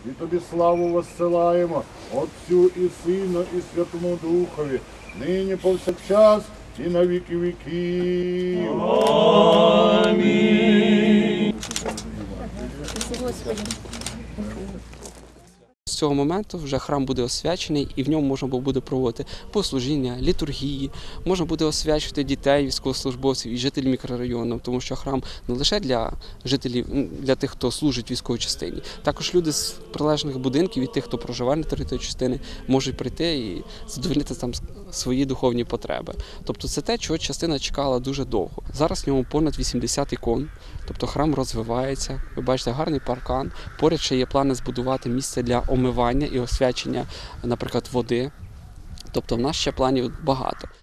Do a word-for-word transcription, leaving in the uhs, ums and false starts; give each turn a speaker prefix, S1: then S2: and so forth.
S1: І тобі славу воссилаємо, Отцю і Сину, і Святому Духові, нині повсякчас і на віки віків.
S2: Амінь.
S3: З цього моменту вже храм буде освячений і в ньому можна буде проводити богослужіння, літургії, можна буде освячувати дітей, військовослужбовців і жителів мікрорайону, тому що храм не лише для жителів, для тих, хто служить в військовій частині, також люди з прилеглих будинків і тих, хто проживає на території частини, можуть прийти і задовольнити там свої духовні потреби. Тобто це те, чого частина чекала дуже довго. Зараз в ньому понад вісімдесят ікон, тобто храм розвивається, ви бачите гарний паркан, поряд ще є плани збудувати місце для омивання і освячення, наприклад, води. Тобто в нас ще планів багато.